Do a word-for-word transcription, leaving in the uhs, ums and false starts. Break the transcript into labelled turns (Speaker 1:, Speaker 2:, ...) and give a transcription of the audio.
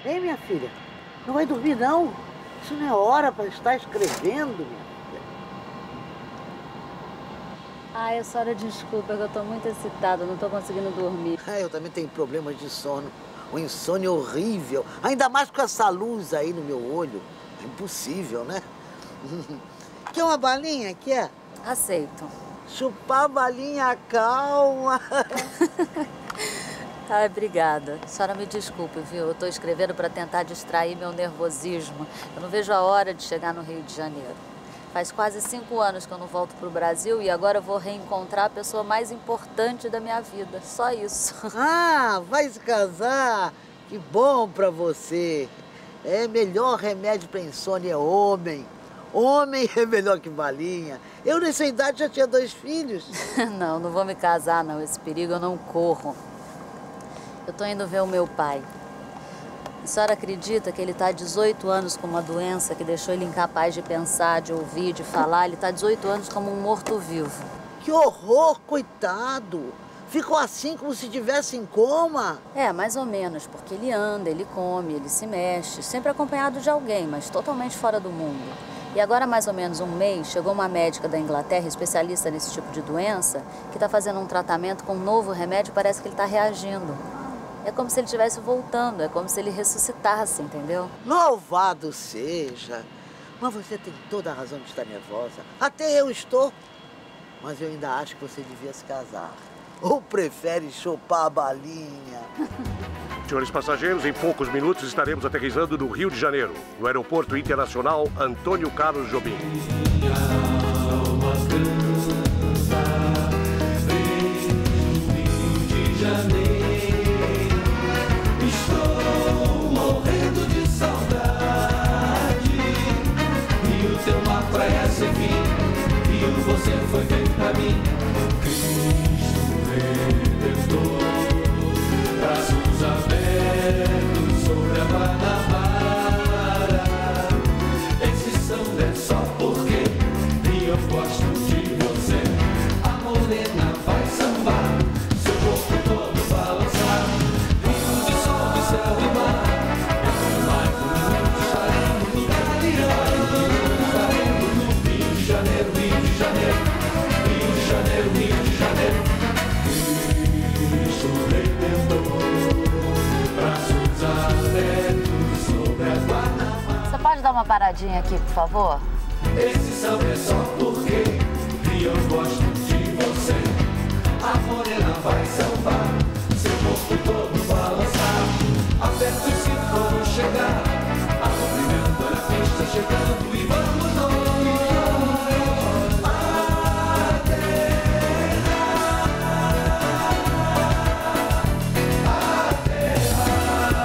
Speaker 1: Ei, minha filha, não vai dormir, não? Isso não é hora para estar escrevendo, minha filha.
Speaker 2: Ai, a senhora desculpa, que eu tô muito excitada, não tô conseguindo dormir.
Speaker 1: É, eu também tenho problemas de sono. Um insônia horrível. Ainda mais com essa luz aí no meu olho. É impossível, né? Quer uma balinha? Quer?
Speaker 2: Aceito.
Speaker 1: Chupar a balinha, calma.
Speaker 2: Ai, obrigada. A senhora me desculpe, viu? Eu tô escrevendo para tentar distrair meu nervosismo. Eu não vejo a hora de chegar no Rio de Janeiro. Faz quase cinco anos que eu não volto pro Brasil e agora eu vou reencontrar a pessoa mais importante da minha vida. Só isso.
Speaker 1: Ah, vai se casar? Que bom pra você. É, melhor remédio pra insônia é homem. Homem é melhor que balinha. Eu, nessa idade, já tinha dois filhos.
Speaker 2: Não, não vou me casar, não. Esse perigo eu não corro. Eu tô indo ver o meu pai. A senhora acredita que ele está há dezoito anos com uma doença que deixou ele incapaz de pensar, de ouvir, de falar? Ele está há dezoito anos como um morto-vivo.
Speaker 1: Que horror, coitado! Ficou assim como se estivesse em coma?
Speaker 2: É, mais ou menos, porque ele anda, ele come, ele se mexe, sempre acompanhado de alguém, mas totalmente fora do mundo. E agora, há mais ou menos um mês, chegou uma médica da Inglaterra, especialista nesse tipo de doença, que está fazendo um tratamento com um novo remédio e parece que ele está reagindo. É como se ele estivesse voltando, é como se ele ressuscitasse, entendeu?
Speaker 1: Louvado seja! Mas você tem toda a razão de estar nervosa. Até eu estou. Mas eu ainda acho que você devia se casar. Ou prefere chupar a balinha?
Speaker 3: Senhores passageiros, em poucos minutos estaremos aterrissando no Rio de Janeiro, no Aeroporto Internacional Antônio Carlos Jobim.
Speaker 4: Você foi feito pra mim, Cristo Redentor, braços abertos sobre a Guanabara. Esses são é só porque eu gosto de você. A morena vai sambar, seu corpo todo balançar. Rio de sol, de céu e mar, mais um minuto estaremos no Galeão. Estaremos no Rio de Janeiro, Rio de Janeiro, Rio de Janeiro, Rio de Janeiro. Cristo Redentor, braços abertos sobre a Guanabara.
Speaker 2: Você pode dar uma paradinha aqui, por favor?
Speaker 4: Esse salve é só porque eu gosto de você. A morena vai salvar.